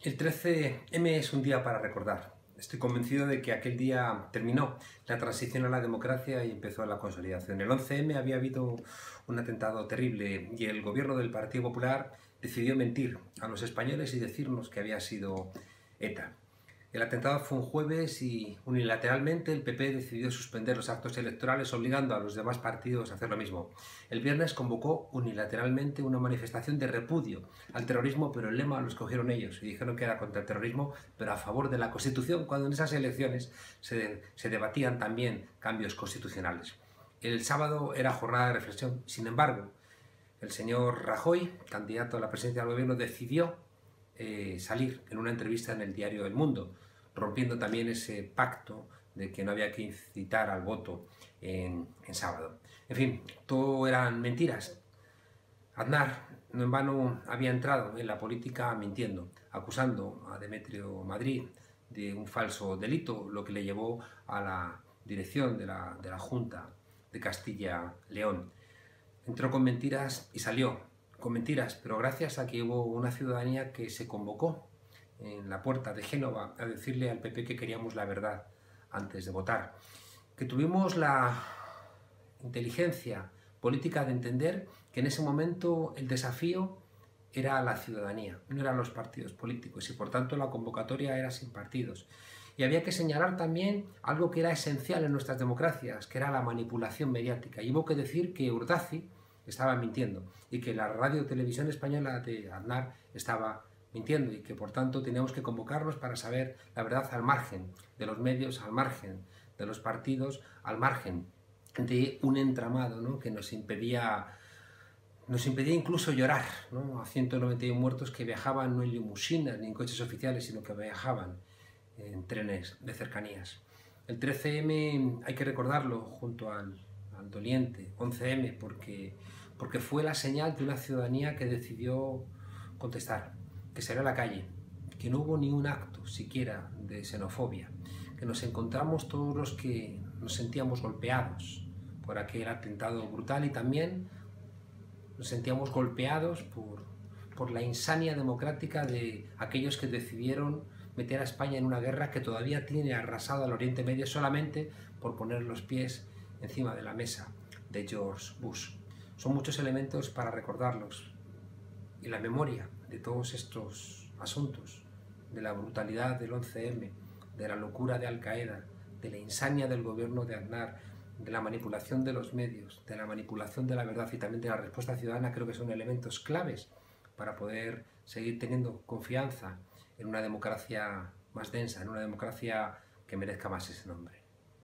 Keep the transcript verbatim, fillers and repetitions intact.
El trece eme es un día para recordar. Estoy convencido de que aquel día terminó la transición a la democracia y empezó la consolidación. El once eme había habido un atentado terrible y el gobierno del Partido Popular decidió mentir a los españoles y decirnos que había sido ETA. El atentado fue un jueves y unilateralmente el pe pe decidió suspender los actos electorales obligando a los demás partidos a hacer lo mismo. El viernes convocó unilateralmente una manifestación de repudio al terrorismo, pero el lema lo escogieron ellos y dijeron que era contra el terrorismo, pero a favor de la Constitución, cuando en esas elecciones se, se debatían también cambios constitucionales. El sábado era jornada de reflexión. Sin embargo, el señor Rajoy, candidato a la presidencia del gobierno, decidió eh, salir en una entrevista en el diario El Mundo, rompiendo también ese pacto de que no había que incitar al voto en, en sábado. En fin, todo eran mentiras. Aznar no en vano había entrado en la política mintiendo, acusando a Demetrio Madrid de un falso delito, lo que le llevó a la dirección de la, de la Junta de Castilla-León. Entró con mentiras y salió con mentiras, pero gracias a que hubo una ciudadanía que se convocó en la puerta de Génova a decirle al pe pe que queríamos la verdad antes de votar. Que tuvimos la inteligencia política de entender que en ese momento el desafío era la ciudadanía, no eran los partidos políticos y por tanto la convocatoria era sin partidos. Y había que señalar también algo que era esencial en nuestras democracias, que era la manipulación mediática. Y hubo que decir que Urdaci estaba mintiendo y que la radio televisión española de Aznar estaba mintiendo y que por tanto teníamos que convocarnos para saber la verdad al margen de los medios, al margen de los partidos, al margen de un entramado, ¿no?, que nos impedía, nos impedía incluso llorar, ¿no?, a ciento noventa y uno muertos que viajaban no en limusinas ni en coches oficiales, sino que viajaban en trenes de cercanías. El trece eme hay que recordarlo junto al, al doliente once eme porque, porque fue la señal de una ciudadanía que decidió contestar, que salió a la calle, que no hubo ni un acto siquiera de xenofobia, que nos encontramos todos los que nos sentíamos golpeados por aquel atentado brutal y también nos sentíamos golpeados por, por la insania democrática de aquellos que decidieron meter a España en una guerra que todavía tiene arrasado al Oriente Medio solamente por poner los pies encima de la mesa de George Bush. Son muchos elementos para recordarlos y la memoria de todos estos asuntos, de la brutalidad del once eme, de la locura de Al Qaeda, de la insania del gobierno de Aznar, de la manipulación de los medios, de la manipulación de la verdad y también de la respuesta ciudadana, creo que son elementos claves para poder seguir teniendo confianza en una democracia más densa, en una democracia que merezca más ese nombre.